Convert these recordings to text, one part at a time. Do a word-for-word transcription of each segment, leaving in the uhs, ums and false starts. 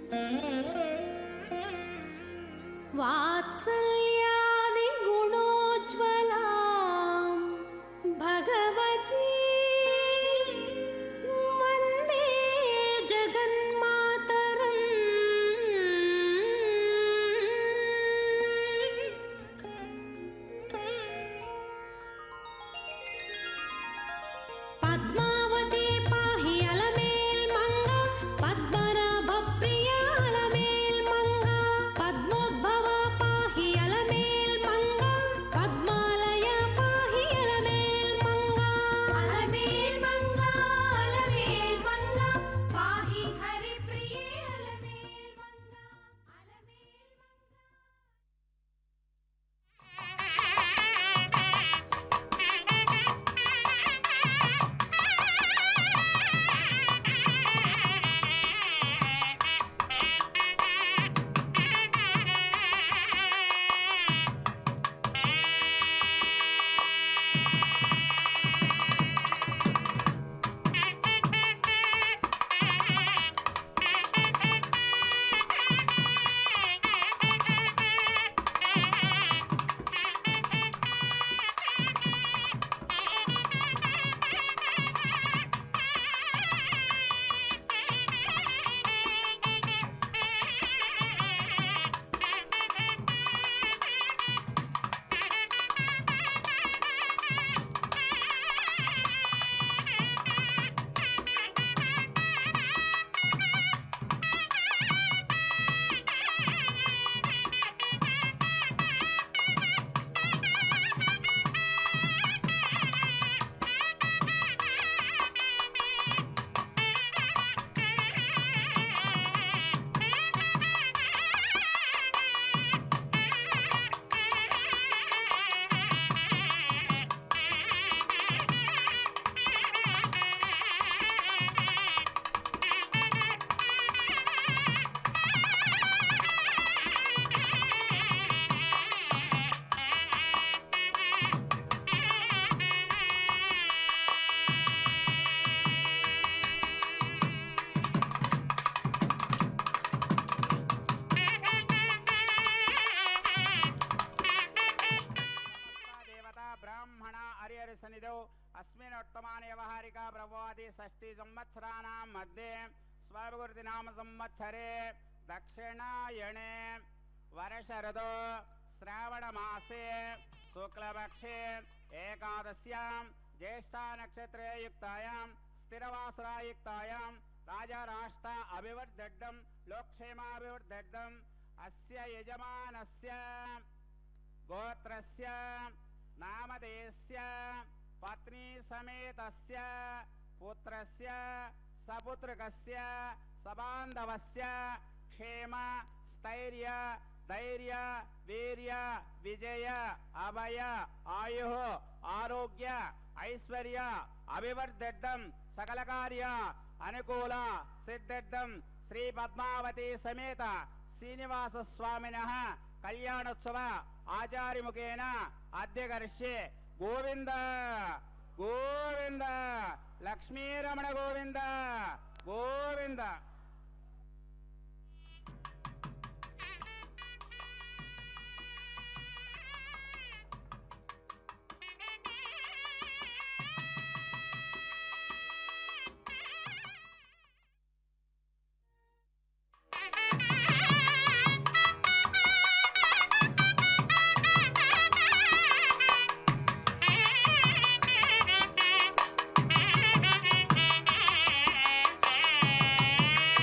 वात्सल्यादि गुणोज्ज्वलां भगवती वन्दे जगन्मातरम्। पद्मावती पाहि अलमेल मंगा, पद्मनाभ प्रिय अलमेल मंगा, पद्मोद्भव पाहि अलमेल मंगा, पद्मालय पाहि अलमेल मंगा। अलमेल मंगा अलमेल मंगा पाहि हरि प्रिय अलमेल मंगा, अलमेल अस्मिन्नोत्तमानि व्यवहारिका प्रभवादि षष्ठी संवत्सराणां मध्ये स्वगुरुनाम संवत्सरे दक्षिणायणे वर्षऋतौ श्रावणमासे शुक्लपक्षे एकादश्यां ज्येष्ठा नक्षत्रे युक्तायां स्थिरवासरायुक्तायां राजाराष्ट्र अभिवर्धड्डं लोकक्षेमाभिवर्धड्डम् अस्य यजमानस्य गोत्रस्य नामधेयस्य पत्नी समेतस्य पुत्रस्य सपुत्रकस्य सबान्धवस्य क्षेम स्थैर्य धैर्य वीर्य विजय अभय आयुः आरोग्य ऐश्वर्य अभिवर्धड्डं सकल कार्य अनुकूल सिद्धड्डं श्री पद्मावती समेत श्रीनिवास स्वामिनः कल्याणोत्सव आचार्यमुखेन अद्यकर्ष्ये गोविंद गोविंद लक्ष्मीरमण गोविंद गोविंद। Hey!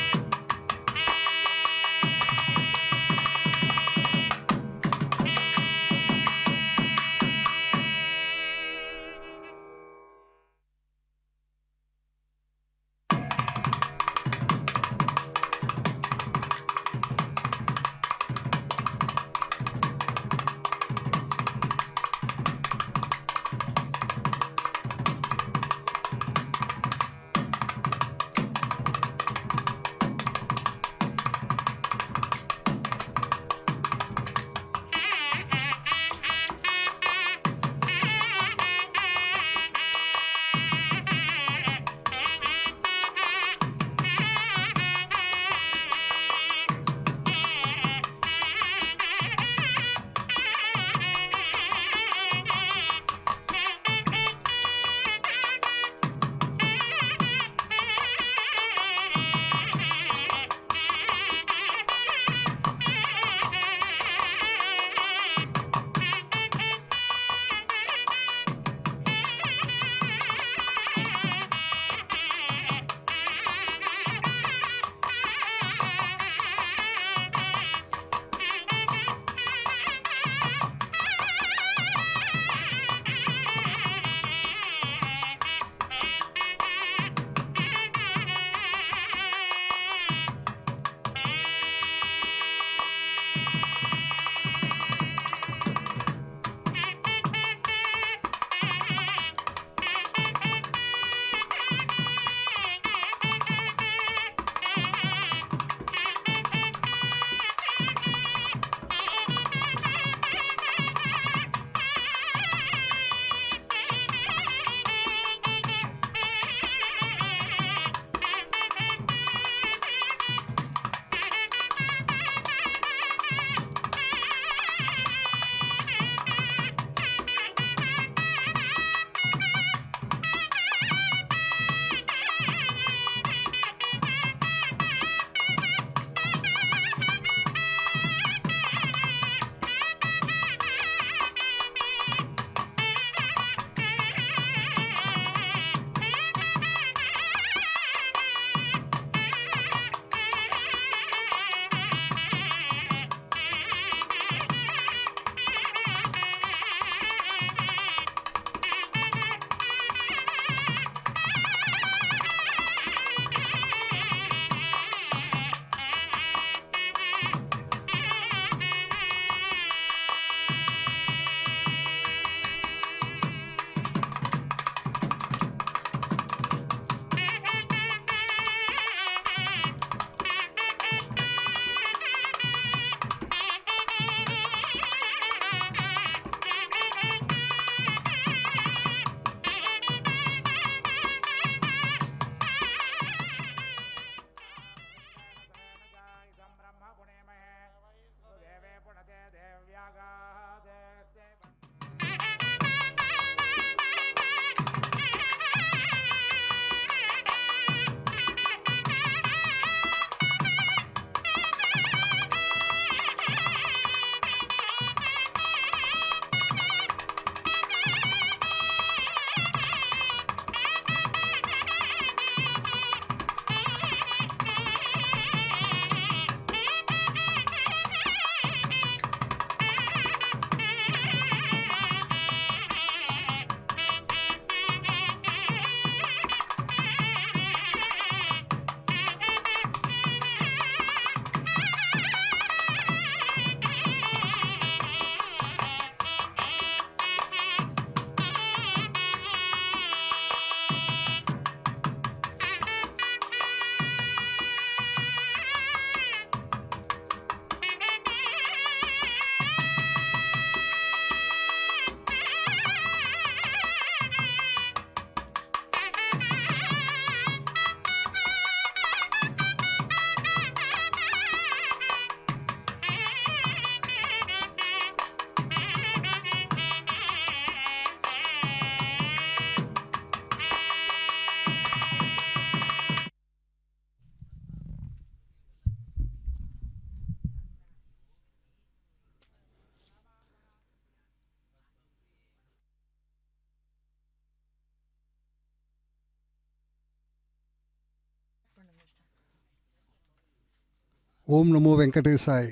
ஓம் நமோ வெங்கடேசாய்.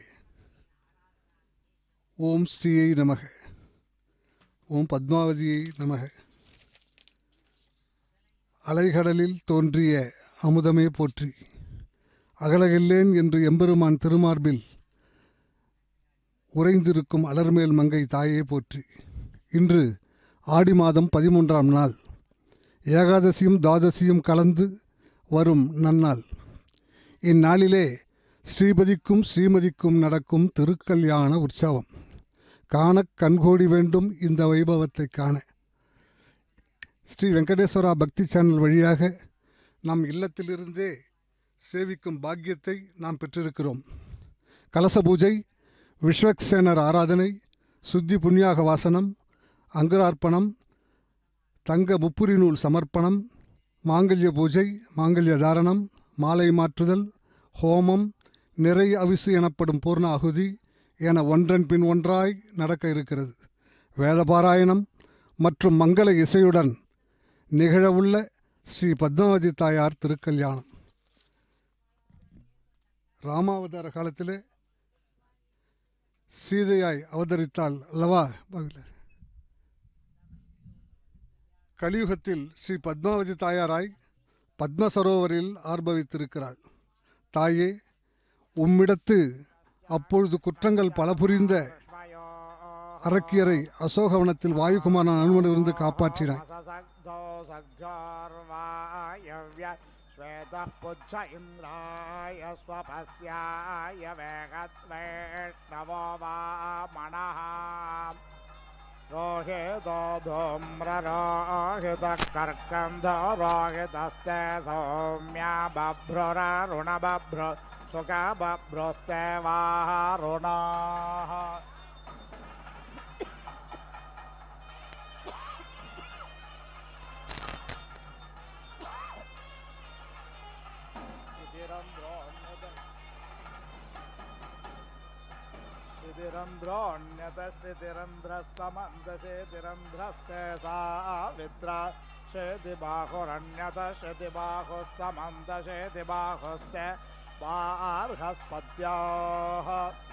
ஓம் ஸ்ரீயை நமக. ஓம் பத்மாவதியை நமக. அலைகடலில் தோன்றிய அமுதமே போற்றி. அகலகில்லேன் என்று எம்பெருமான் திருமார்பில் உறைந்திருக்கும் அலர்மேல் மங்கை தாயே போற்றி. இன்று ஆடி மாதம் பதிமூன்றாம் நாள், ஏகாதசியும் துவாதசியும் கலந்து வரும் நன்னாள். இந்நாளிலே ஸ்ரீபதிக்கும் ஸ்ரீமதிக்கும் நடக்கும் திருக்கல்யாண உற்சவம் காண கண்கோடி வேண்டும். இந்த வைபவத்தை காண ஸ்ரீ வெங்கடேஸ்வரா பக்தி சேனல் வழியாக நம் இல்லத்திலிருந்தே சேவிக்கும் பாக்கியத்தை நாம் பெற்றிருக்கிறோம். கலச பூஜை, விஸ்வக்சேனர் ஆராதனை, சுத்தி புண்ணியாக வாசனம், அங்குரார்ப்பணம், தங்க முப்புரி நூல் சமர்ப்பணம், மாங்கல்ய பூஜை, மாங்கல்ய தாரணம், மாலை மாற்றுதல், ஹோமம், நிறை அவிசு எனப்படும் பூர்ண ஆகுதி என ஒன்றன் பின் ஒன்றாய் நடக்க இருக்கிறது. வேதபாராயணம் மற்றும் மங்கள இசையுடன் நிகழவுள்ள ஸ்ரீ பத்மாவதி தாயார் திருக்கல்யாணம். ராமாவதார காலத்திலே சீதையாய் அவதரித்தாள் அல்லவா? கலியுகத்தில் ஸ்ரீ பத்மாவதி தாயாராய் பத்ம சரோவரில் ஆர்ப்பவித்திருக்கிறாள். தாயே, உம்மிடத்து அப்பொழுது குற்றங்கள் பல புரிந்த அரக்கியரை அசோகவனத்தில் வாயுகுமாரன் அனுமனிலிருந்து காப்பாற்றினாய். रोहितो धूम्ररोहितकर्कन्धो रोहितस्ते सौम्या बभ्रुररुणबभ्रु सुखबभ्रुस्ते वारुणाः तिरंद्रोन्यतश्चितिरंध्रस्तमन्दशेतिरंध्रस्ते सावित्रा शेति बाहुरन्यतशति बाहुस्तमन्दशेति बाहुस्ते बार्हस्पत्याः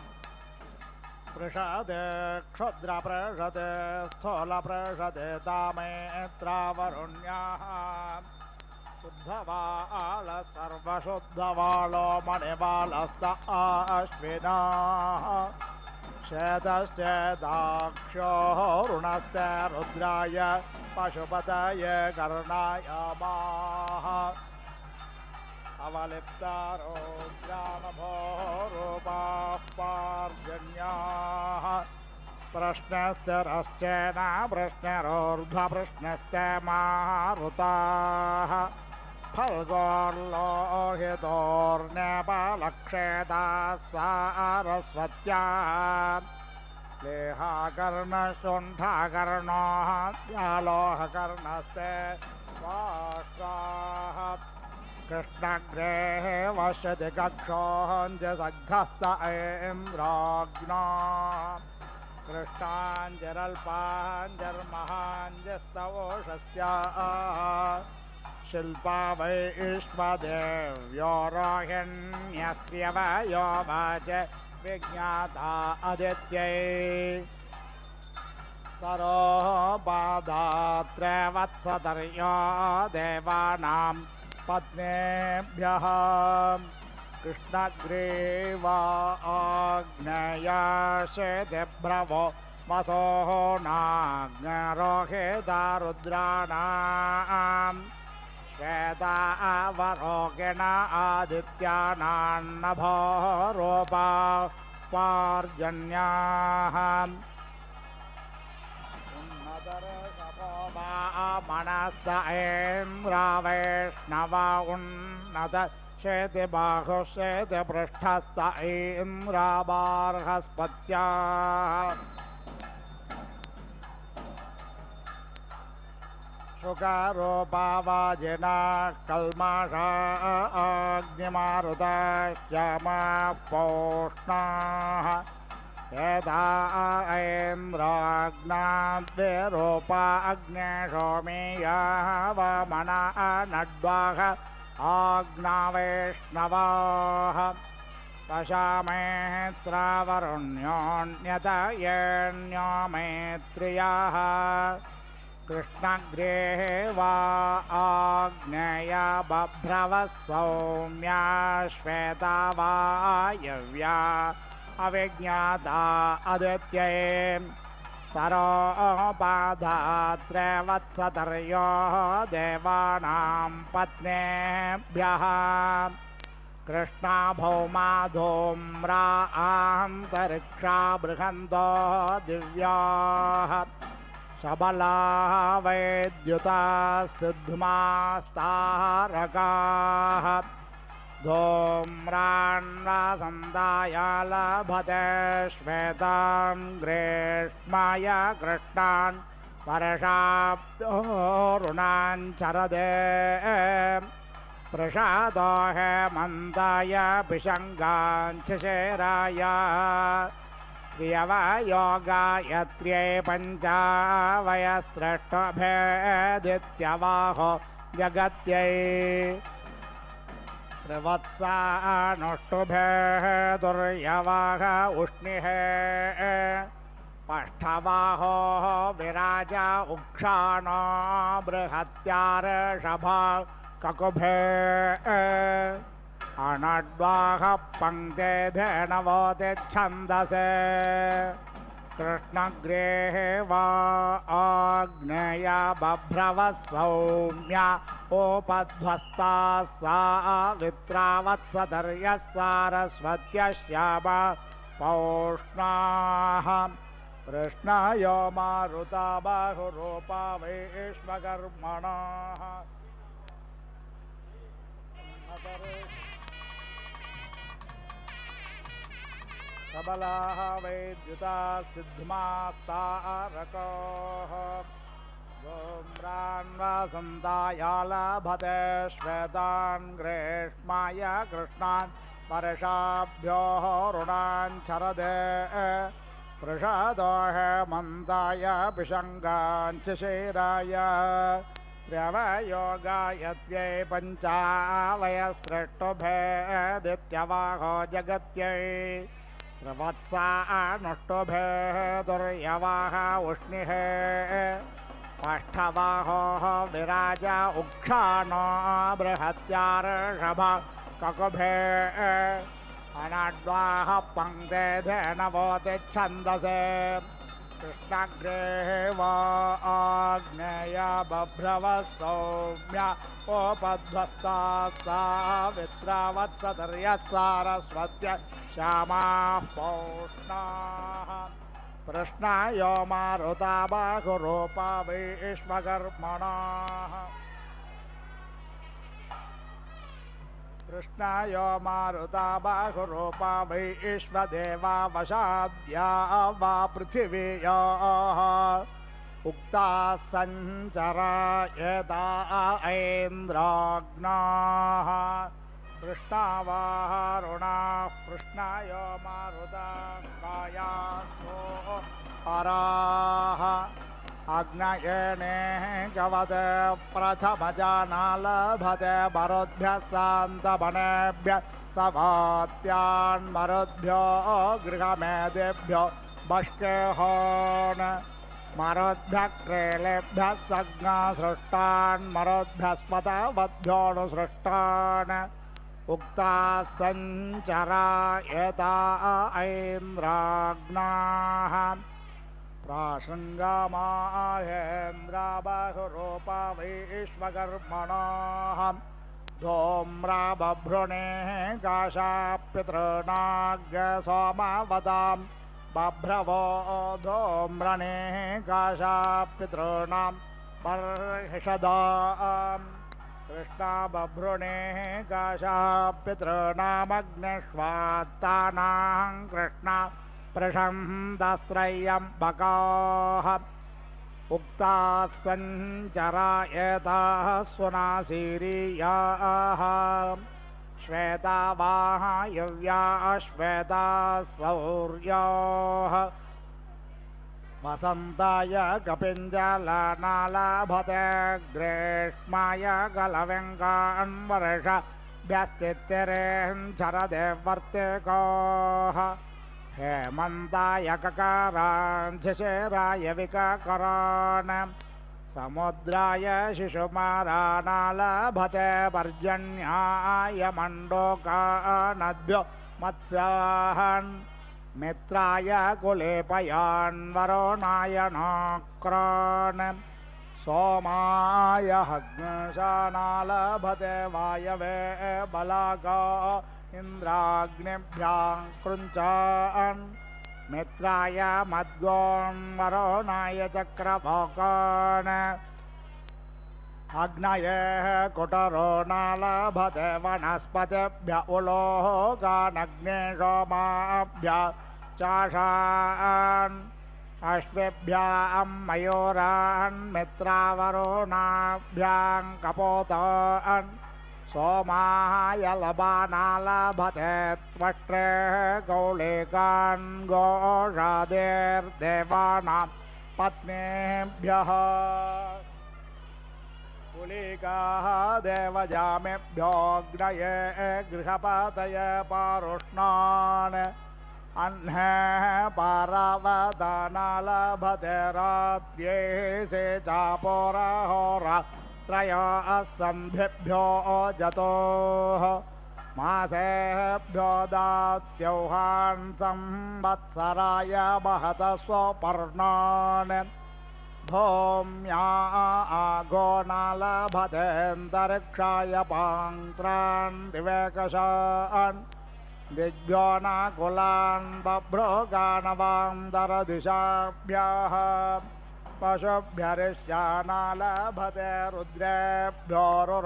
पृषदे क्षुद्रपृषदे स्थूलपृषदे दामेत्रावरुण्याः शुद्धवाळ सर्वशुद्धवाळो मणिबालस्त अश्विनाः शेतश्चेदाक्षो रुणश्च रुद्राय पशुपतये कर्णाय माः अवलिप्तारोग्रानभोरूपाः पार्जन्याः प्रश्नस्तिरश्चेन प्रश्नरोर्ध्वप्रश्नश्च मारुताः फल्गोर्लोहितोर्नेपलक्षेदाः सारस्वत्या लेहाकर्णशुण्ठाकर्णोः द्यालोहकर्णस्ते स्वाश्वाः कृष्णग्रेः वशति कक्षोऽञ्जसग्धस्त इन्द्राग्ना कृष्णाञ्जरल्पाञ्जर्महाञ्जस्तवोषस्या शिल्पा वैश्वदेव्यो रोहिण्यस्यवयो वाच विज्ञाता अदित्यै सरोबाधात्रे वत्सतर्यो देवानां पत्नेभ्यः कृष्णग्रीवा आग्नेयाशेतिभ्रवो वसोः नाग्नरोहिता रुद्राणाम् श्वेता अवरोगिण आदित्यानान्नभो रूपा पार्जन्याः उन्नतर्षभो मनस्त इन्द्रावैष्णव उन्नत शेति बाहुश्चेति पृष्ठस्त इन्द्राबार्हस्पत्याः शुकारोपावाजिना कल्माषा अग्निमारुता श्यामा पौष्णाः यदा ऐन्द्राग्नाद्विरूपा अग्नेशोमेयाः वमना नड्वाः आग्नावैष्णवाः वशामेत्रावरुण्योऽन्यत येऽन्यो मैत्रियाः कृष्णग्रे वा आग्नेय बभ्रवः सौम्या श्वेता वायव्या अविज्ञाता अदित्ये सरोपाधात्रेवत्सतर्यो देवानां पत्नेभ्यः कृष्णा भौमा धूम्रा आन्तरिक्षा बृहन्तो दिव्याः सबला वैद्युता सिद्धमास्तारकाः धूम्रान्वासन्दाय लभते श्वेतां ग्रेष्माय कृष्णान् वर्षाब्दोरुणान् चरदे प्रसादो हेमन्ताय पिशङ्गान् शिशिराय प्रियवयोगायत्र्यै पञ्चावयस्रष्टभेदित्यवाहो जगत्यै त्रिवत्सानुष्टुभेः दुर्यवाः उष्णिः पष्ठवाहो विराज उक्षाणो बृहत्यार्षभा ककुभे अनड्वाह पङ्क्ते धेनवोति छन्दसे कृष्णग्रेः वा आग्नेय बभ्रवः सौम्या उपध्वस्ता सा वित्रावत्सदर्यः सारस्वत्यः श्यामा पौष्णाः कृष्णायो मारुता बाहुरूपा वैश्वकर्मणाः सबलाः वैद्युता सिद्धमास्तारकाः धूम्रान्वासन्दाय लभते श्वेतान् ग्रेष्माय कृष्णान् वर्षाभ्यो ऋणान् चरदे प्रसादो हेमन्ताय पिशङ्गान् शिशिराय प्र्यवयोगायत्यै पञ्चावयस्रष्टुभेदित्यवाहो जगत्यै त्रिवत्सानुष्टुभेः दुर्यवाः उष्णिः पष्ठवाहो विराज उक्षाणो बृहत्यार्षभा ककुभे अनड्वाः पङ्क्ते धेनवोति छन्दसे कृष्णग्रेः वा आग्नेय बभ्रवः सौम्या उपध्वस्ता सा वित्रावत्सतर्यः सारस्वत्य श्यामाः पौष्णाः कृष्णायो मारुता बाहुरूपा वैश्वकर्मणाः कृष्णायो मारुता बाहुरूपा वैश्वदेवा वशाद्या वा पृथिवीयाः उक्ता सञ्चरायता ऐन्द्राग्नाः कृष्णा वारुणाः कृष्णायो मारुता कायासो हराः अग्नयेने गवते प्रथमजाना लभते मरुद्भ्यः शान्तवनेभ्यः सवात्यान् मरुद्भ्यो गृहमेदेभ्यो बष्केहोन् मरुद्भ्यः क्रेलेभ्यः सज्ञासृष्टान् मरुद्भ्यस्पतवद्भ्योऽनुसृष्टान् उक्ताः सञ्चरायता ऐन्द्राग्नाः प्राशृङ्गामाहेन्द्रा बाहुरूपा वैश्वकर्मणाः धूम्रा बभ्रुणेः काशापितॄणाग्रसोमवदां बभ्रवो धूम्रणेः काशापितॄणां बर्हिषदां कृष्णा बभ्रुणेः काशापितॄणामग्निष्वात्तानां कृष्णा प्रशन्दस्त्रय्यम्बकाः उक्ताः सञ्चरायताः सुनासीरीयाः श्वेता वायव्याः श्वेता सौर्याः वसन्ताय कपिञ्जलनालभते ग्रेष्माय गलव्यङ्गान्वर्ष गोभ्यस्तित्तिरेन् शरदेवर्तिकोः हेमन्ताय ककारान् शिशिराय विककरान् समुद्राय शिशुमारानालभते पर्जन्याय मण्डोकानद्भ्यो मत्स्यान् मित्राय कुलेपयान् वरुणाय नाक्रान् सोमाय हग्नशानालभते वायवे बलागा इन्द्राग्निभ्यां कृञ्चान् मित्राय मद्गोन् वरुणाय चक्रभोकान् अग्नये कुटरो नालभते वनस्पतिभ्य उलोकानग्ने सोमाभ्य चाषान् अश्वेभ्यां मयूरान् मित्रावरुणाभ्यां कपोतान् सोमाय लबानालभते त्वष्ट्रे कौलिकान् गोषादेर्देवानां पत्नीभ्यः कुलिकाः देवजामेभ्योऽग्नये गृहपतये पारुष्णान् अह्ने पारावदानालभते रात्र्ये से चापोरहोरा त्रयः सन्धिभ्यो जतोः मासेभ्यो दात्यौहान् संवत्सराय महतः स्वपर्णान् भौम्या आगोनालभतेऽन्तरिक्षाय पाङ्क्रान् दिवेकशान् दिग्भ्यो नाकुलान् बभ्रोगानवान्तरदिशाभ्यः पशुभ्यरिष्यानालभते रुद्रेभ्यो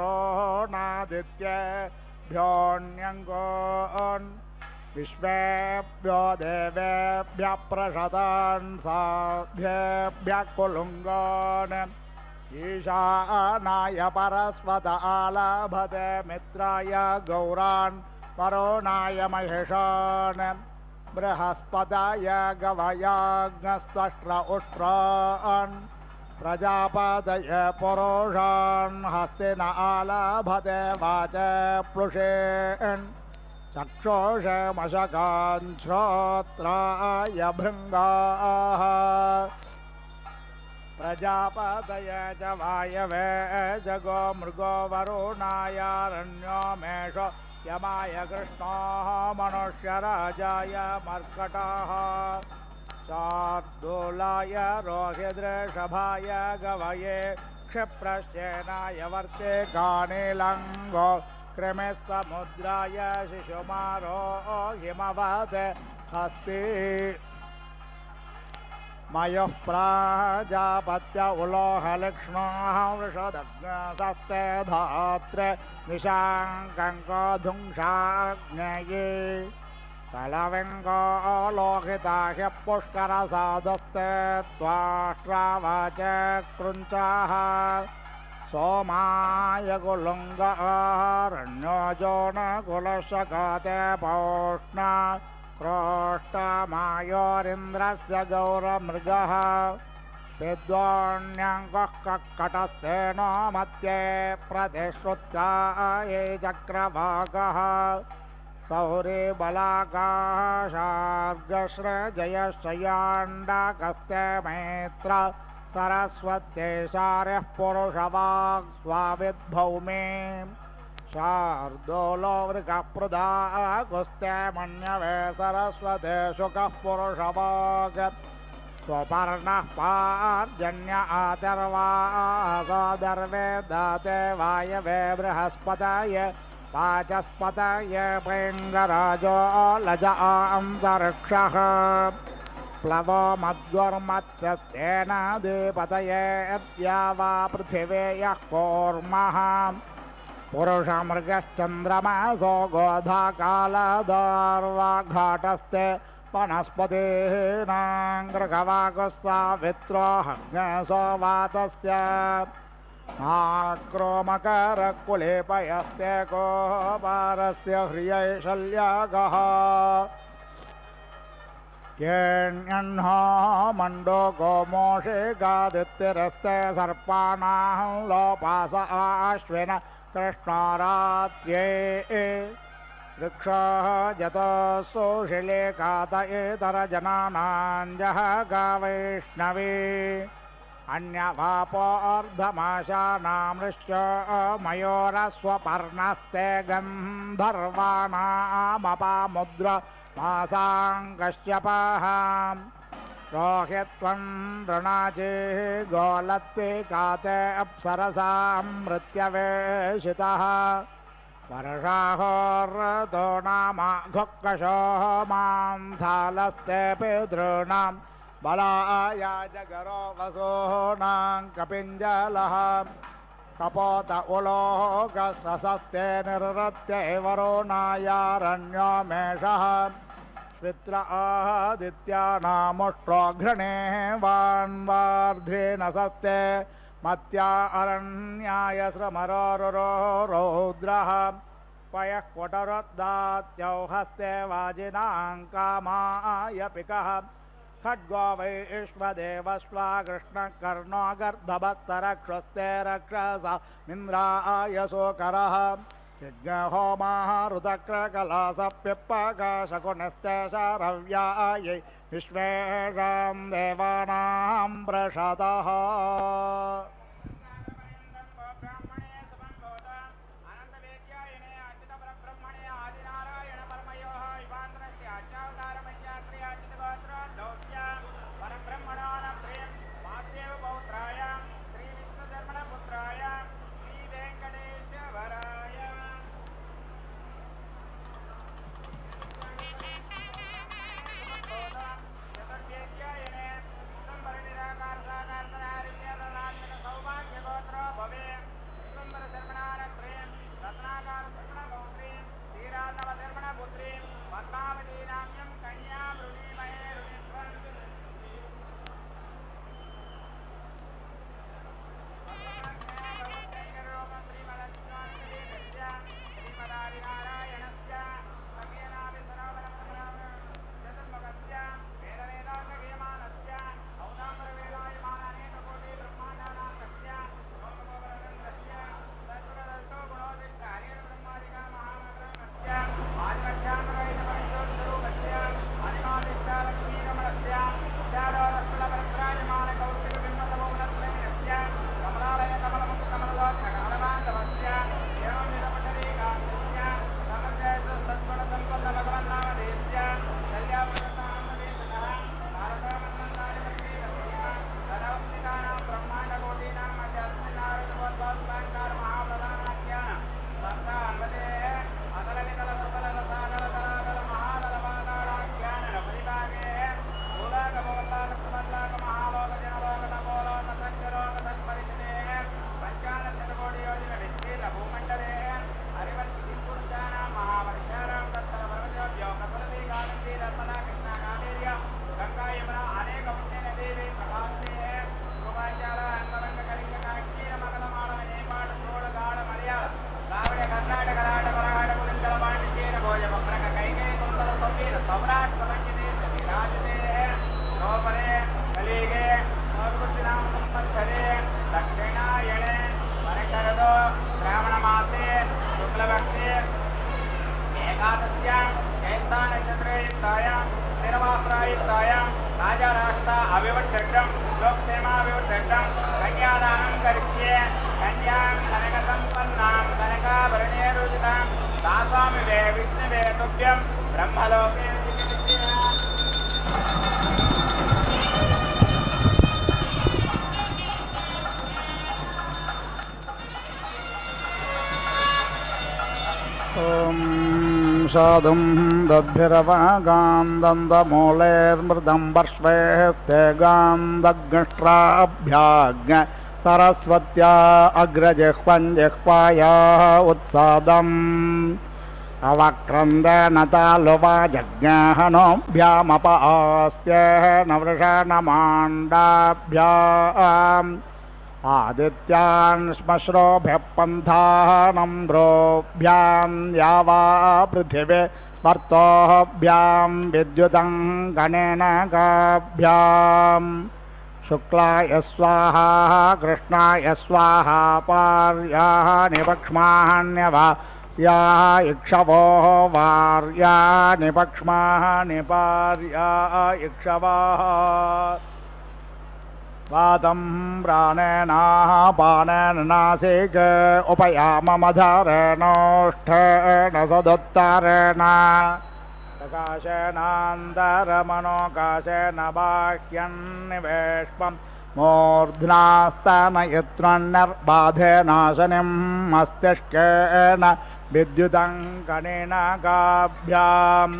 रुरोणादित्येभ्योऽन्यङ्गोन् विश्वेभ्यो देवेभ्यः प्रशतान् साध्येभ्यः कुलुङ्गान् ईशानाय परस्वत आलभते मित्राय गौरान् वरुणाय महेशान् बृहस्पतय गवयाग्नस्त्वष्ट्र उष्ट्रान् प्रजापतय पुरुषान् हस्तिन आलभते वाच प्लुषेन् चक्षुषमशकान् श्रोत्राय भृङ्गाः प्रजापतय च वायवे जगो मृगो वरुणायारण्यो मेषो यमाय कृष्णः मनुष्यराजाय मर्कटः शार्दूलाय रोहिद्रेषभाय गवये क्षिप्रश्चेनाय वर्ते कानिलङ्गो कृमिः समुद्राय शिशुमारो हिमवते हस्ति मयुः प्राजापत्य उलोहलक्ष्णः वृषदग्नसस्ते धात्रे निशाङ्कङ्कधुंसाग्नेये कलविङ्गो लोहिता ह्यः पुष्करसादस्ते त्वाष्ट्रावाच कृञ्चाः सोमाय कुलुङ्गारण्यो जोनकुलशकाते पौष्णा क्रोष्टमायोरिन्द्रस्य गौरमृगः विद्वान्यङ्कः कक्कटस्थेनो मध्ये प्रतिश्रुत्याये चक्रवाकः सौरे बलाकाशार्गश्रजयश्चयाण्डाकस्ते मैत्र सरस्वत्येशार्यः पुरुषवाक् स्वाविद्भौमे शार्दूलो वृकप्रदा कुस्ते मन्यवे सरस्वते शुकः पुरुषवाक् स्वपर्णः पार्जन्य आतर्वासादर्वे दाते वायवे बृहस्पतये वाचस्पतये पैङ्गराजो लज अन्तरिक्षः प्लवो मद्गुर्मत्स्यस्तेन द्विपतये द्या वा पृथिवे यः कूर्मः पुरुषमृगश्चन्द्रमसो गोधाकालदार्वाघाटस्ते वनस्पतीनां गृहवाकुः सावित्रो हग्नसो वातस्य आक्रोमकरकुलेपयस्ते कोपारस्य ह्रियैशल्यागः केण्यह्नो मण्डो गोमोषे गादित्यरस्ते सर्पाणां लोपास आश्विन कृष्णारात्र्ये वृक्षः जतसोषिले कातयेतरजनानां जहगा वैष्णवी अन्यवापोऽर्धमाशानामृश्च मयोरस्वपर्णस्ते गन्धर्वाणामपामुद्र मासाङ्कश्यपः रोह्यत्वं नृणाचे गोलत्ते काते अप्सरसां मृत्यवेशितः वर्षाहोर्तो नाम घुक्कशो मां थालस्ते पितॄणां बलाय जगरो वसूनां कपिञ्जलः कपोत उलोकसस्ते निर्रत्य वरुणायारण्यो मेषः श्वित्र आदित्यानामुष्ट्रोघ्रणे वान्वार्ध्वेन सस्ते मत्या अरण्याय श्रमरोरुरो रौद्रः पयः कुटरुद्दात्यौ हस्ते वाजिनां कामाय पिकः खड्गो वैश्वदेवस्वा कृष्णकर्णो गर्धभक्तरक्षस्ते रक्षसा मिन्द्राय शोकरः यज्ञहोमः ऋतक्रकलासप्यप्पकाशकुनस्ते शरव्यायै विश्वेषां देवानां प्रसादः साधुं दद्भिरवागां दन्दमूलेर्मृदं वर्ष्वेस्ते गान्धग्ष्ट्राभ्याज्ञ सरस्वत्या अग्रजिह्वं जिह्वाया उत्सादम् अवक्रन्देन तालुवाजज्ञाहनोऽभ्यामपास्त्य नवृषणमाण्डाभ्याम् आदित्यान् श्मश्रोभ्यः पन्थानम्रोभ्यां यावा पृथिवे वर्तोभ्यां विद्युतं गणेन गाभ्यां शुक्लाय स्वाहा कृष्णाय स्वाहा पार्याः निपक्ष्मान्यवार्याः इक्षवो वार्याः निपक्ष्माः निपार्याः इक्षवाः वातं प्राणेनापानेन नासिक उपयाममधारेणोष्ठेन सदुत्तरेण प्रकाशेनान्तरमनोकाशेन बाह्यन्निवेश्वं मूर्ध्नास्तनयत्रोन्नर्बाधेनाशनिं मस्तिष्केन विद्युतं कणिनकाभ्याम्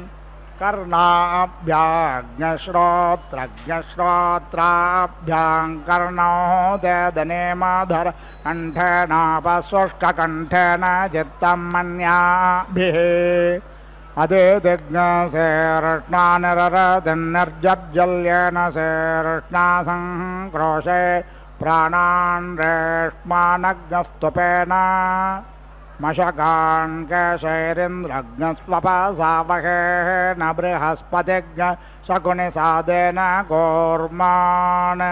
कर्णाभ्याज्ञश्रोत्रज्ञश्रोत्राभ्यां कर्णोदनेमधर कण्ठेनापशुष्ककण्ठेन चित्तं मन्याभिः अदिदिग्नशेर्ष्णानिररदिन्निर्जर्जल्येन शेर्ष्णासङ्क्रोशे प्राणान् रेष्मानग्नस्तुपेन मशकान् केशैरिन्द्रज्ञस्वपसावहेन बृहस्पतिज्ञ शकुनिसादेन कूर्मान्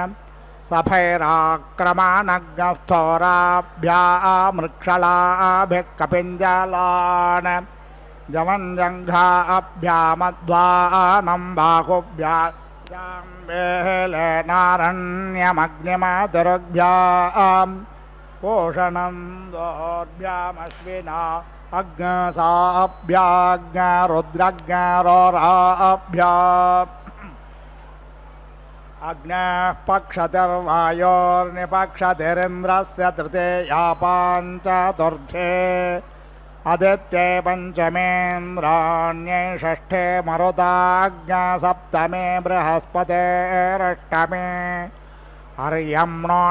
सफैराक्रमानग्नस्थोराभ्यामृक्षलाभिः कपिञ्जलान् जमञ्जङ्घाभ्यामध्वानं बाहुभ्यां वेलेनारण्यमग्निमतिरुभ्याम् पोषणं दोर्भ्यामश्विना अग्नसाभ्याज्ञरुद्रज्ञरोराभ्या अग्नः पक्षतिर्वायोर्निपक्षतिरिन्द्रस्य तृतीया पञ्चतुर्थे आदित्ये पञ्चमेन्द्राण्ये षष्ठे मरुताज्ञसप्तमे बृहस्पतेरष्टमे हर्यम्नो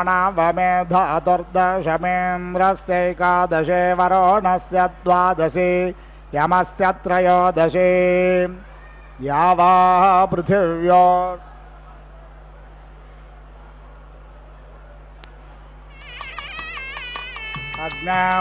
नवमेधातुर्दशमेन्द्रस्यैकादशे वरुणस्य द्वादशे यमस्य त्रयोदशे या वा पृथिव्यो अग्नः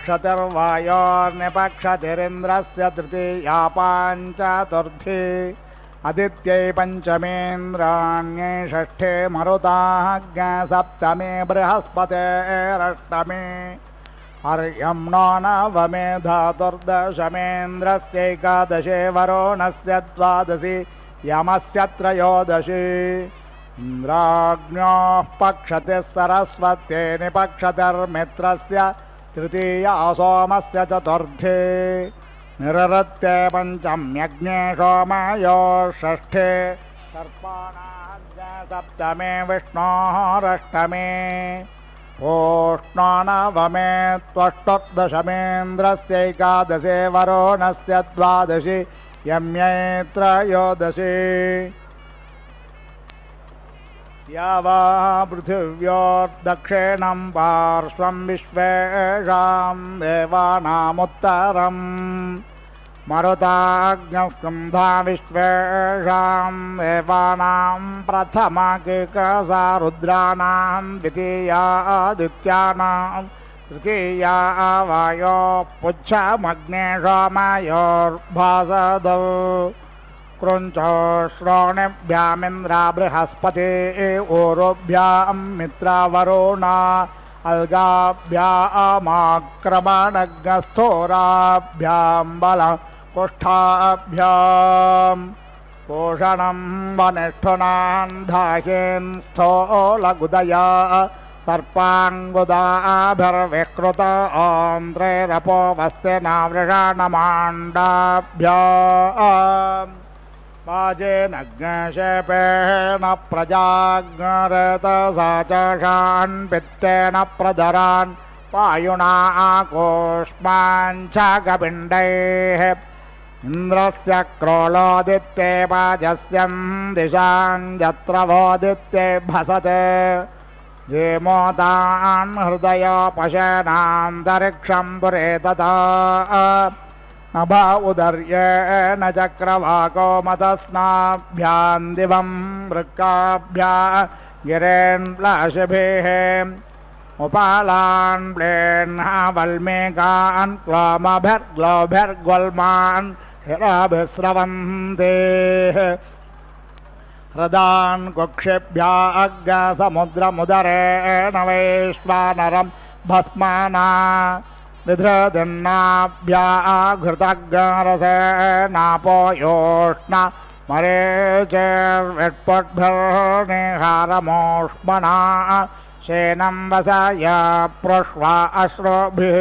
पक्षतिर्वायोर्निपक्षतिरिन्द्रस्य तृतीया पञ्चतुर्थी आदित्ये पञ्चमेन्द्राण्ये षष्ठे मरुताज्ञसप्तमे बृहस्पतेरष्टमे हर्यम्नो नवमे धातुर्दशमेन्द्रस्यैकादशे वरुणस्य द्वादशे यमस्य त्रयोदशे इन्द्राग्न्योः पक्षतिः सरस्वत्यै निपक्षतिर्मित्रस्य तृतीया सोमस्य चतुर्थे निरृत्ये पञ्चम्यग्ने सोमयो षष्ठे सर्पाणाज्ञे सप्तमे विष्णोरष्टमे ओष्णो नवमे त्वष्टोदशमेन्द्रस्यैकादशे वरुणस्य द्वादशे यम्ये त्रयोदशे या वा पृथिव्योर्दक्षिणं पार्श्वं विश्वेषां देवानामुत्तरम् मरुताग्नस्कन्धा विश्वेषां देवानां प्रथमा किकसा रुद्राणां द्वितीया आदित्यानां तृतीया वायो पुच्छमग्ने सोमयोर्भासदौ कृञ्चो श्रोणिभ्यामिन्द्रा बृहस्पते ओरोभ्यां मित्रा वरुणा अलगाभ्यामाक्रमणग्नस्थोराभ्यां बलकुष्ठाभ्यां पोषणं वनिष्ठुनान् धाहेन् स्थोलगुदया सर्पाङ्गुदाभिर्विकृत आन्ध्रेरपोवस्ते नावृषाणमाण्डाभ्याम् वाजेनग्नशेपेण प्रजाग्नरतसा चषान् पित्तेन प्रधरान् वायुना आकोष्मान् च गपिण्डैः इन्द्रस्य क्रोलोदित्ये वाजस्यं दिशां यत्र वोदित्ये भसते जेमोतान् हृदयोपशनान्तरिक्षं पुरे तथा नभ उदर्येण चक्रवाको मतस्नाभ्यां दिवं वृक्काभ्या गिरेन्प्लाशिभिः उपालान् प्लेन्हावल्मेकान् क्लोमभिर्ग्लोभिर्गुल्मान् हिराभिस्रवन्ते हृदान् कुक्षेभ्याग्समुद्रमुदरेण वैश्वानरं भस्माना विधृदिन्नाभ्याघृतग्रसेनापो योष्ण मरीचिर्विट्पद्भिर्निहारमोष्मणा शेनं वसाय प्रोष्वा अश्रुभिः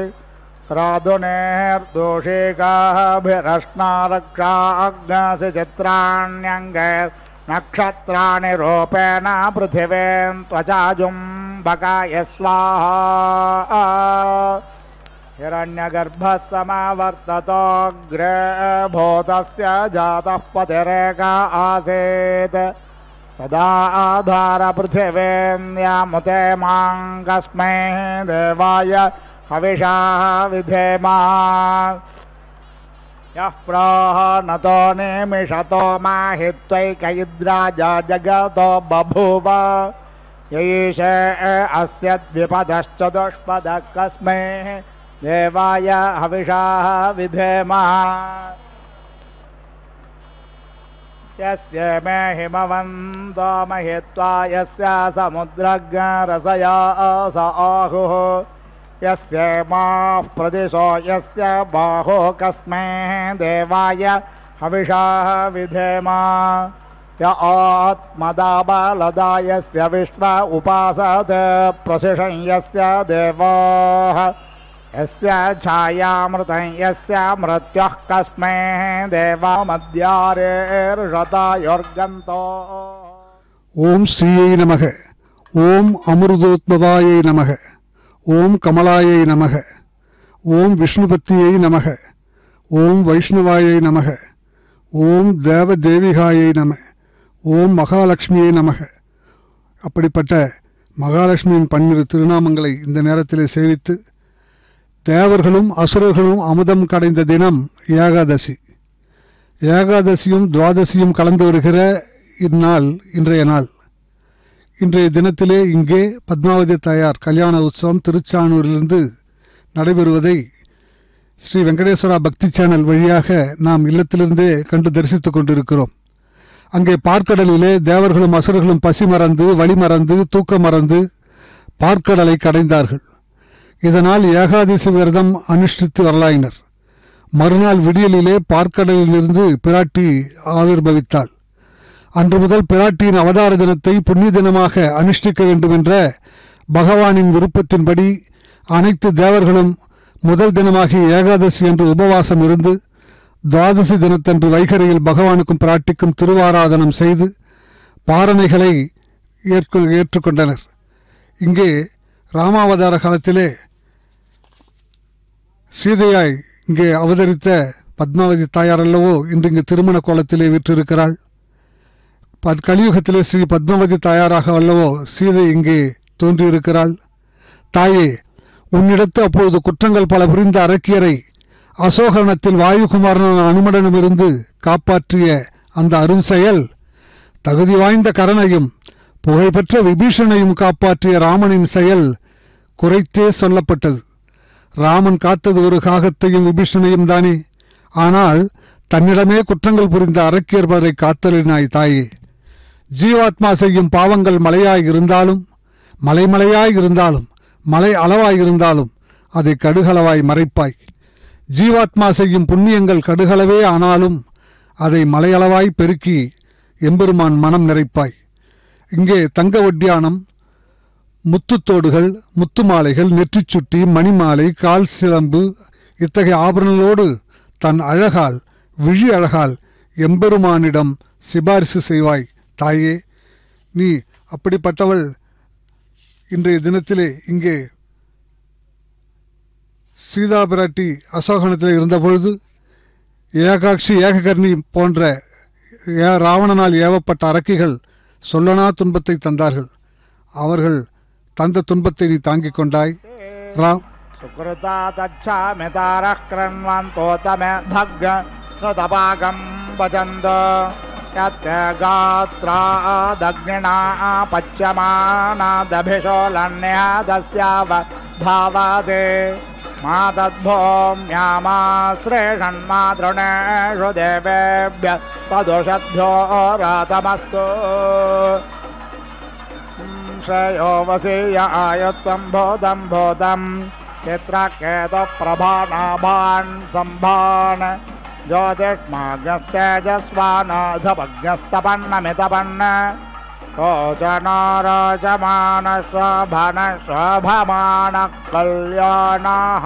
रादुनेर्दोषिकाभिरश्नारक्षाग्नसि चित्राण्यङ्गे नक्षत्राणि रूपेण पृथिवीं त्वचाजुम्बकाय स्वाहा हिरण्यगर्भः समावर्ततोऽग्रे भूतस्य जातः पतिरेक आसीत् सदा आधार पृथिवीं यामुते मां कस्मै देवाय हविषा विधेमा यः प्राणतो निमिषतो माहित्वैकैद्राजा जगतो बभूव यैष अस्य द्विपदश्चतुष्पदः कस्मै देवाय हविषा विधेमा यस्य मे हिमवन्तो महित्वा यस्य समुद्रज्ञरसया स आहुः यस्य माः प्रदिशो यस्य बाहो कस्मै देवाय हविषा विधेमा य आत्मदा बालदा यस्य विश्व उपासते प्रशिषं यस्य देवाः यस्य छायामृतं यस्य मृत्युः कस्मै देवा मद्यारेर्षतायुर्गन्तो ओम श्रीयै नमः। ओम अमृतोद्भवायै नमः। ओम कमलायै नमः। ओम विष्णुपत्नियै नमः। ओम वैष्णवायै नमः। ओम தேவதேவிகாயை நம. ஓம் மகாலட்சுமியை நமக. அப்படிப்பட்ட மகாலட்சுமியின் பன்னிரு திருநாமங்களை இந்த நேரத்தில் சேவித்து தேவர்களும் அசுரர்களும் அமுதம் கடைந்த தினம் ஏகாதசி. ஏகாதசியும் துவாதசியும் கலந்து வருகிற இந்நாள் இன்றைய நாள். இன்றைய தினத்திலே இங்கே பத்மாவதி தாயார் கல்யாண உற்சவம் திருச்சானூரிலிருந்து நடைபெறுவதை ஸ்ரீ வெங்கடேஸ்வரா பக்தி சேனல் வழியாக நாம் இல்லத்திலிருந்தே கண்டு தரிசித்து கொண்டிருக்கிறோம். அங்கே பார்க்கடலிலே தேவர்களும் அசுரர்களும் பசி மறந்து வழி மறந்து தூக்க மறந்து பார்க்கடலை கடைந்தார்கள். இதனால் ஏகாதசி விரதம் அனுஷ்டித்து வரலாயினர். மறுநாள் விடியலிலே பார்க்கடலிலிருந்து பிராட்டி ஆவிர்பவித்தாள். அன்று முதல் பிராட்டியின் அவதார தினத்தை புண்ணிய தினமாக அனுஷ்டிக்க வேண்டும் என்ற பகவானின் விருப்பத்தின்படி அனைத்து தேவர்களும் முதல் தினமாகி ஏகாதசி என்று உபவாசம் இருந்து துவாதசி தினத்தன்று வைகரையில் பகவானுக்கும் பிராட்டிக்கும் திருவாராதனம் செய்து பாரணைகளை ஏற்று ஏற்றுக்கொண்டனர். இங்கே ராமாவதார காலத்திலே சீதையாய் இங்கே அவதரித்த பத்மாவதி தாயார் அல்லவோ இன்று இங்கு திருமண கோலத்திலே விற்றிருக்கிறாள். கலியுகத்திலே ஸ்ரீ பத்மாவதி தாயாராக அல்லவோ சீதை இங்கே தோன்றியிருக்கிறாள். தாயே, உன்னிடத்து அப்பொழுது குற்றங்கள் பல புரிந்த அரக்கியரை அசோகரணத்தில் வாயுகுமாரனான அனுமடனிடமிருந்து காப்பாற்றிய அந்த அருஞ்செயல் தகுதி வாய்ந்த கரணையும் புகழ்பெற்ற விபீஷணையும் காப்பாற்றிய ராமனின் செயல் குறைத்தே சொல்லப்பட்டது. ராமன் காத்தது ஒரு காகத்தையும் விபீஷணையும் தானே. ஆனால் தன்னிடமே குற்றங்கள் புரிந்த அரக்கியர் பலரை காத்தலினாய் தாயே. ஜீவாத்மா செய்யும் பாவங்கள் மலையாய் இருந்தாலும் மலைமலையாய் இருந்தாலும் மலை அளவாய் இருந்தாலும் அதை கடுகளவாய் மறைப்பாய். ஜீவாத்மா செய்யும் புண்ணியங்கள் கடுகளவே ஆனாலும் அதை மலையளவாய் பெருக்கி எம்பெருமான் மனம் நிறைப்பாய். இங்கே தங்க ஒட்டியானம், முத்துத்தோடுகள், முத்து மாலைகள், நெற்றிச்சுட்டி, மணிமாலை, கால் சிலம்பு இத்தகைய ஆபரணங்களோடு தன் அழகால் விழி அழகால் எம்பெருமானிடம் சிபாரிசு செய்வாய் தாயே. நீ அப்படிப்பட்டவள். இன்றைய தினத்திலே இங்கே சீதா பிராட்டி அசோகனத்தில் இருந்தபொழுது ஏகாட்சி ஏககர்ணி போன்ற ராவணனால் ஏவப்பட்ட அரக்கிகள் சொல்லனா துன்பத்தை தந்தார்கள். அவர்கள் தந்த துன்பத்தை நீ தாங்கிக் கொண்டாய். ராம் சுக்ருதா தச்சாமி தாரः க்ரண்வந்தோ தமே தக்ஞ ஸ்ருதபாகம் பஜந்தோ யத்ய காத்ராதக்ஞிணா பச்யமானாதபிஷோலன்யாதஸ்யாவ தாவாதே మాతద్భూమ్యామాశ్రేషన్మాతృణేషు దేవేభ్య తదుషద్భ్యో రాతమస్తు శ్రేయో వసీయ ఆయుత్తం భూతం భూతం చిత్రకేతు ప్రభానాభాన్ సంభాన్ జ్యోతిష్మాగ్యస్తేజస్వానాధభగ్యస్తపన్నమితపన్న కోచనారాజమాన శోభన శోభమాన కళ్యాణ.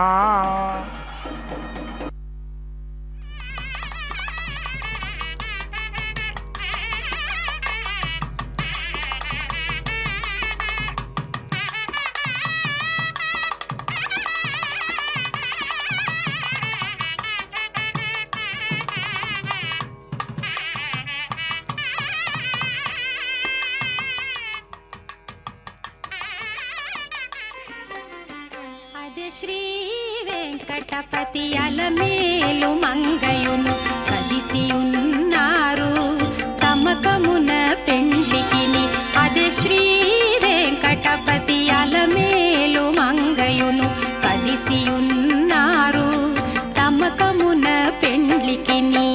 శ్రీ వెంకటపతి అలమేలు మంగయును కదిసియున్నారు తమకమున పెండ్లికిని. అదే శ్రీ వెంకటపతి అలమేలు మంగయును కదిసియున్నారు తమకమున పెండ్లికిని.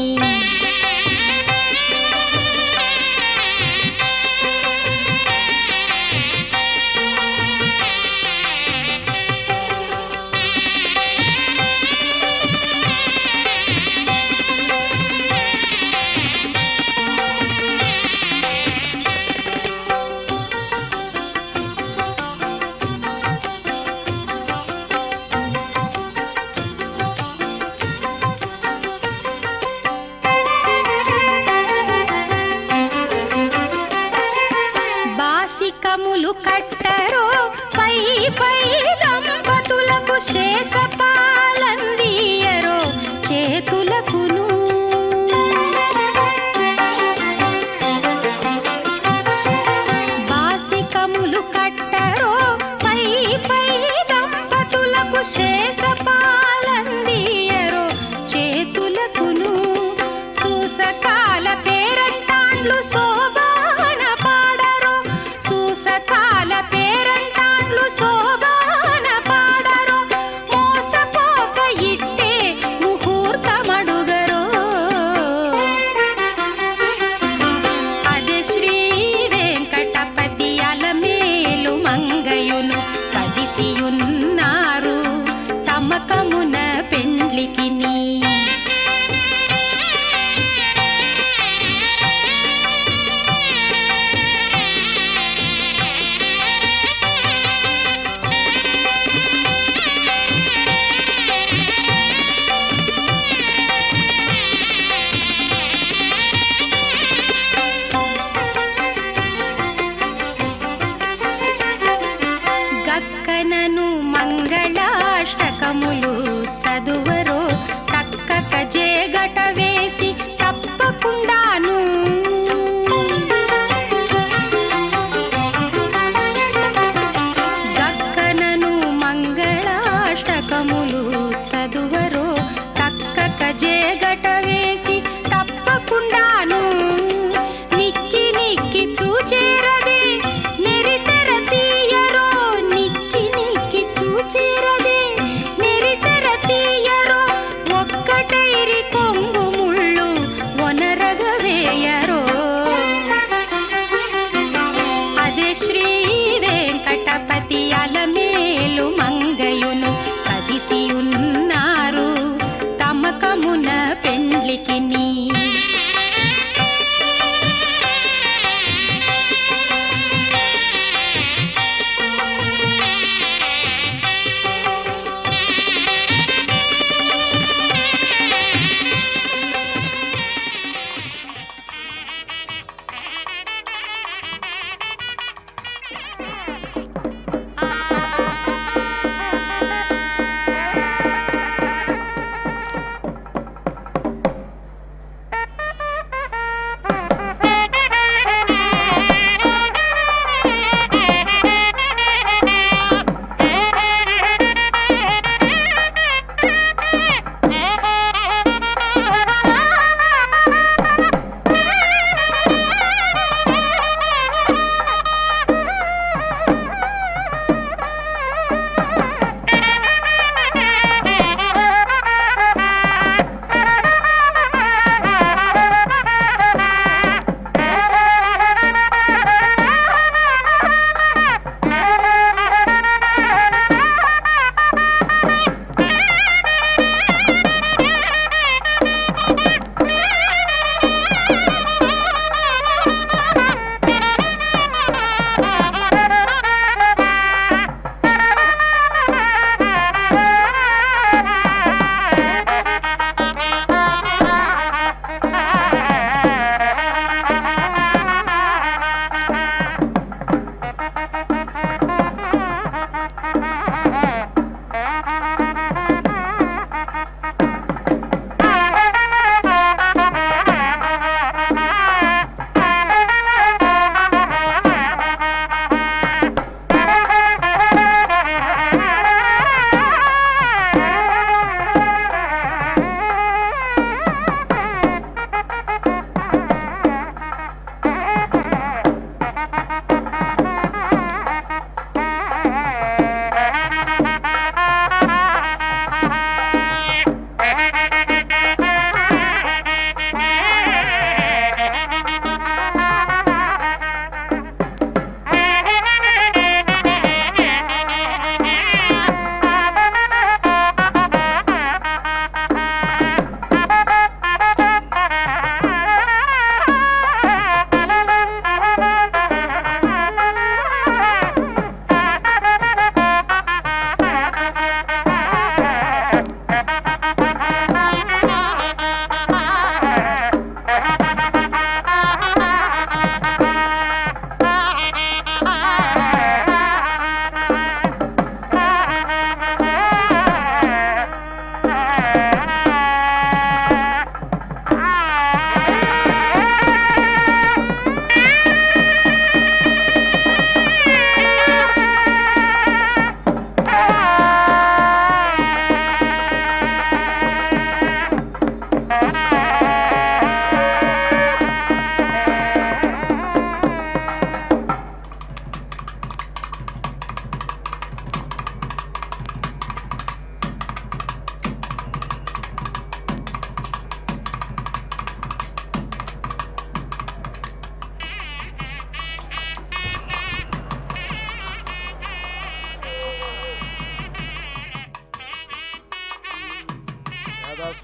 బాసికములు కట్టరో పై పై దంపతులకు శేషపాలందియరో చేతులకును. బాసికములు కట్టరో పై పై దంపతులకు శేషపాలందియరో చేతులకును. సూసకాల పేరంటాండ్లు శోభాన పాడరో సూసకాల పేరంటాండ్లు శోభాన పాడరో. మోస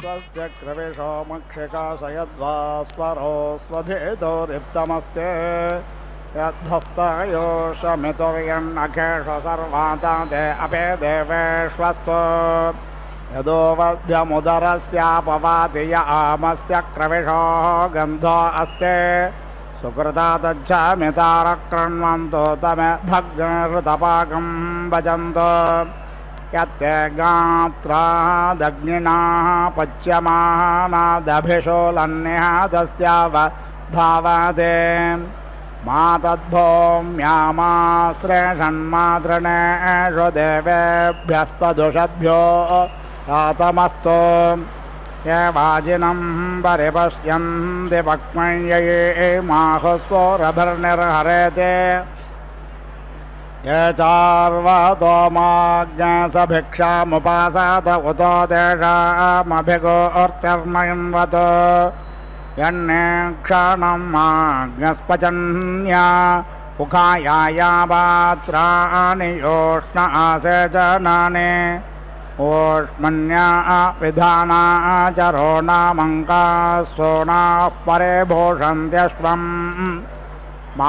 स्वस्य क्रविशो मक्षिकाशयद्वा स्वरो स्वभेदो रिप्तमस्ते यद्धस्तायो शमितुर्यन्नखेष सर्वातादे अपे देवेष्वस्तु यदो वध्यमुदरस्यापवाति य आमस्य क्रविशो गन्धो अस्ते सुकृतादच्छामितारकृण्वन्तो तमे भग्नऋतपाकं भजन्तो यत्ते गात्रादग्निनाः पच्यमानादभिषोलन्निहातस्यावधावते मा तद्भौम्यामाश्रेषन्मातृणेषु देवेभ्यस्तदुषद्भ्यो रातमस्तु ये वाजिनं परिपश्यन्ति पक्ष्मण्यये माहुस्वोरभिर्निर्हरेते ये चार्वतोमाज्ञसभिक्षामुपासात उतो तेषामभिगोर्तिर्मयन्वत् यन्ने क्षणं माज्ञस्पचन्या उखायाया पात्राणि योष्ण आसेचनानि ओष्मन्या विधाना चरोणामङ्का सोणाः परे भूषन्त्यश्वम् मा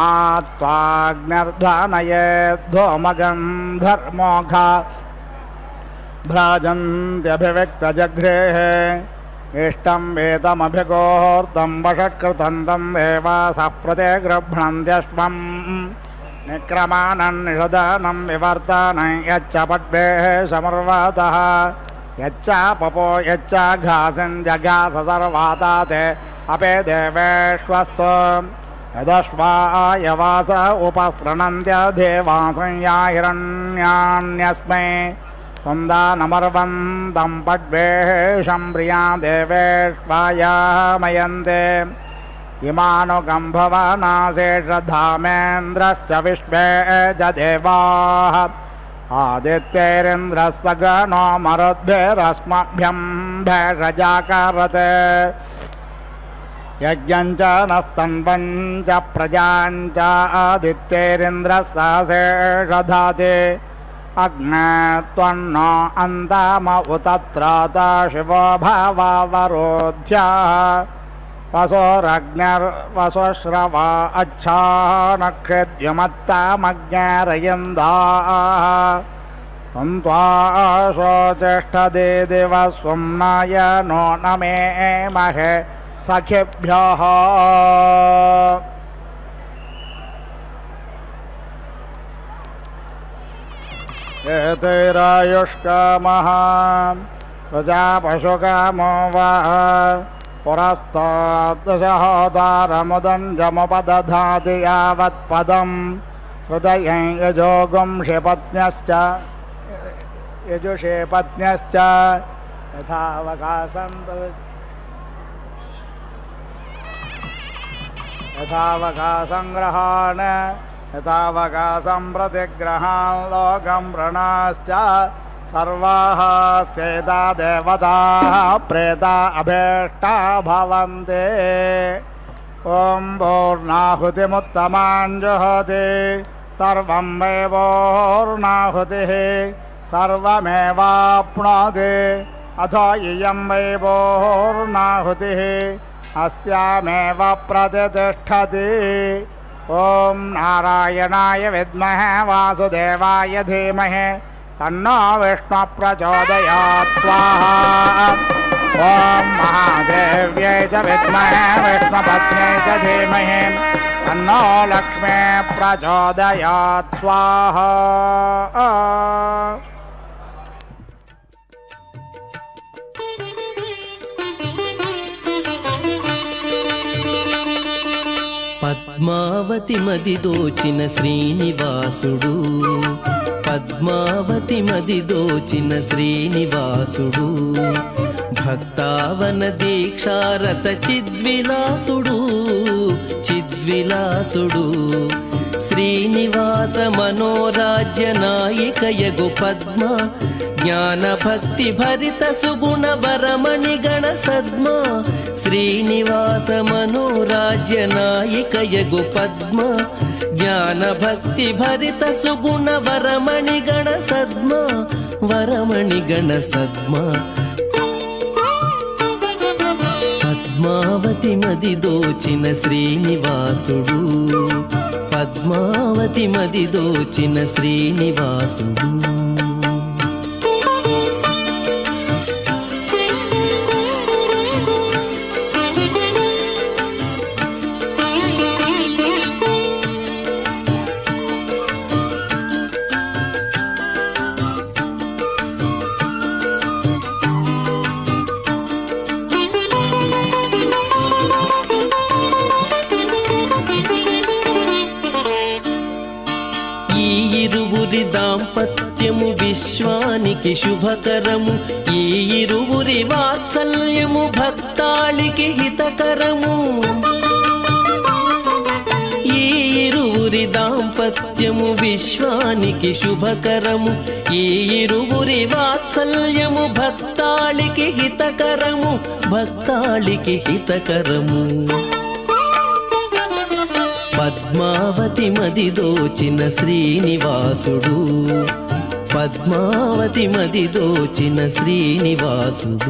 त्वाग्निर्धनयेद्धूमगन्धर्मोघा भ्राजन्त्यभिव्यक्तजघ्रेः इष्टं वेदमभिगोर्तं वषत्कृतं तं देवासः प्रते गृह्णन्त्यश्वम् निक्रमानं निषदानं विवर्तानं यच्च पट्वेः समर्वातः यच्चापपो यच्चाघासं जघास सर्वाता ते अपे देवेष्वस्तु यदश्वायवास उपसृणन्त्य देवासं या हिरण्यान्यस्मै सन्दानमर्वन्तं पट्वेशं प्रिया देवेष्वायामयन्ते इमानुगम्भवनाशेषधामेन्द्रश्च विश्वे च देवाः आदित्यैरिन्द्रः सगनो मरुद्भिरस्मभ्यं भेषजाकरते यज्ञं च नस्तन्वं च प्रजां च आदित्यैरिन्द्रः सहसेषधाति अग्ने त्वन्नो अन्ताम उतत्रात शिवो भावावरोध्याः वसोरग्निर्वसोश्रवा अच्छा नक्षद्युमत्तामज्ञारयन्दाः सन्त्वासो चेष्टदे दिवः स्वम्नाय नो न मे महे सखिभ्यः एतैरायुष्कामः प्रजापशुकामो वा पुरस्ताद्दशहोदारमुदञ्जमुपदधाति यावत्पदं हृदयं यजोगुं क्षिपत्न्यश्च यजुषे पत्न्यश्च यथावकाशं यथावकाशं ग्रहान् यथावकाशं प्रतिग्रहान् लोकं प्रणाश्च सर्वाः सेदा देवताः प्रेता अभीष्टा भवन्ति ॐ पूर्णाहुतिमुत्तमां जुहोति सर्वं वैवोर्णाहुतिः सर्वमेवाप्नोति अथो इयं वैवोर्णाहुतिः अस्यामेव प्रतिष्ठति ॐ नारायणाय विद्महे वासुदेवाय धीमहि तन्नो विष्णु प्रचोदयात् स्वाहा ॐ महादेव्यै च विद्महे विष्णुपत्न्यै च धीमहि तन्नो लक्ष्मी प्रचोदयात् स्वाहा పద్మావతి మది దోచిన శ్రీనివాసుడు పద్మావతి మది దోచిన శ్రీనివాసుడు భక్తావన దీక్షారత చిద్విలాసుడు చిద్విలాసుడు శ్రీనివాస మనోరాజ్య నాయికయగు పద్మ జ్ఞాన భక్తి భరిత సుగుణ వరమణి గణ సద్మ శ్రీనివాస మనోరాజ్య నాయికయగు పద్మ జ్ఞాన భక్తి భరిత సుగుణ వరమణి గణ సద్మ వరమణి గణ సద్మ పద్మావతి మది దోచిన శ్రీనివాసుడు, పద్మావతి మది దోచిన శ్రీనివాసుడు. దాంపత్యము విశ్వానికి శుభకరము, ఈ ఇరువురి వాత్సల్యము భక్తాళికి హితకరము. ఈ ఇరువురి దాంపత్యము విశ్వానికి శుభకరము, ఈ ఇరువురి వాత్సల్యము భక్తాళికి హితకరము, భక్తాళికి హితకరము. పద్మావతి మది దోచిన శ్రీనివాసుడు, పద్మావతి మది దోచిన శ్రీనివాసుడు.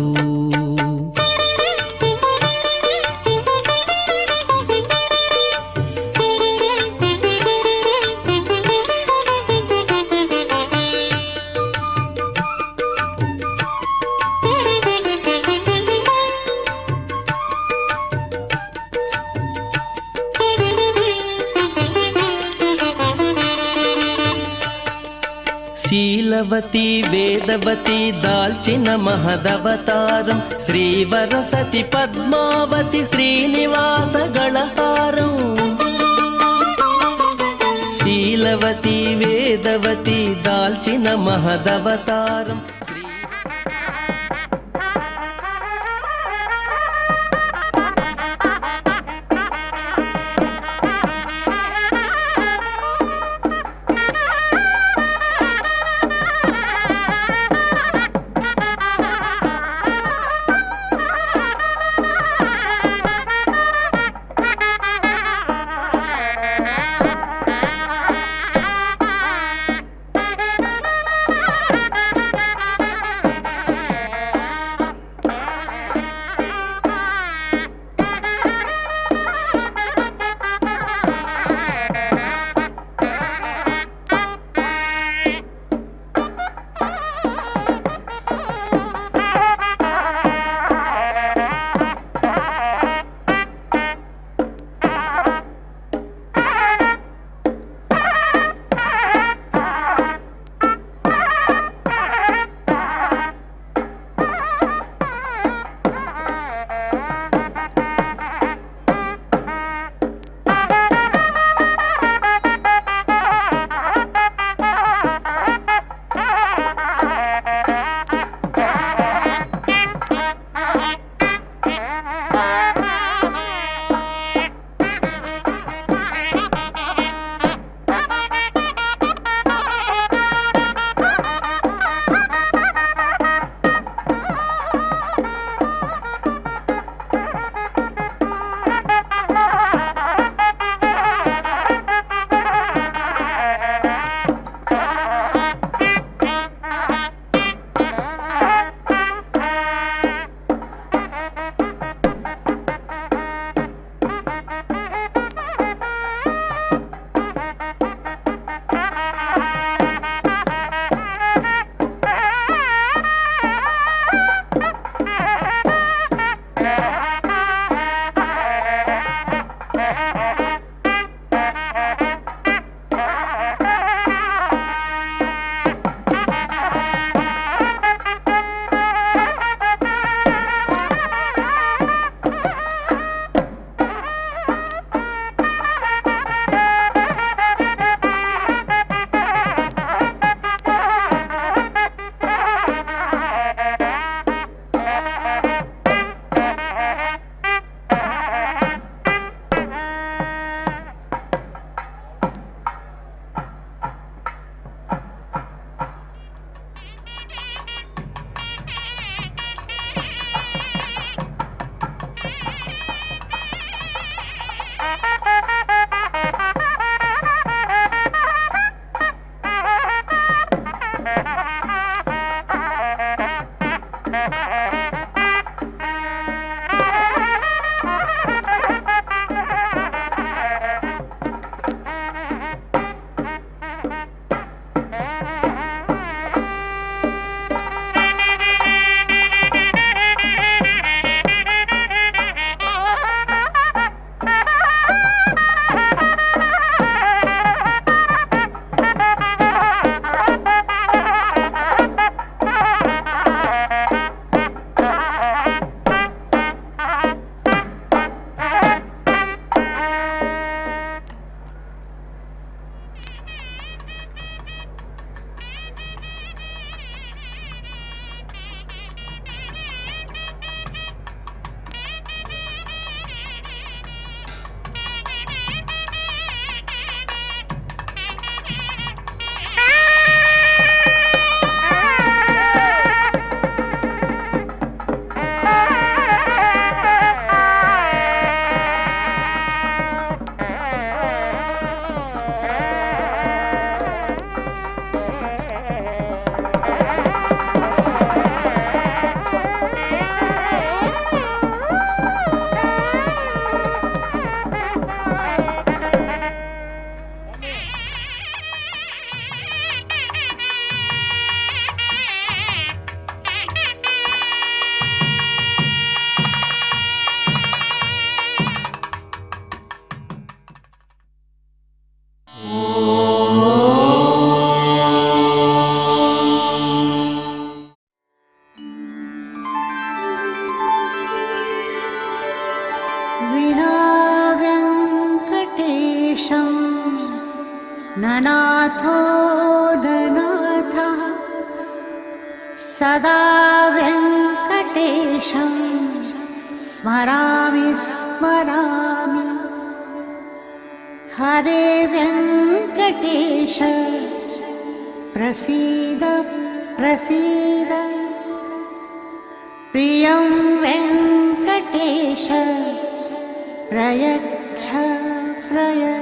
శీలవతి వేదవతి దాల్చిన మహదవతారం, శ్రీవరసతి పద్మావతి శ్రీనివాస గళహారం. శీలవతి వేదవతి దాల్చిన మహదవతారం. ननाथो ननाथः सदा वेङ्कटेशं स्मरामि स्मरामि हरे वेङ्कटेश प्रसीद प्रसीद प्रियं वेङ्कटेश प्रयच्छ प्रयच्छ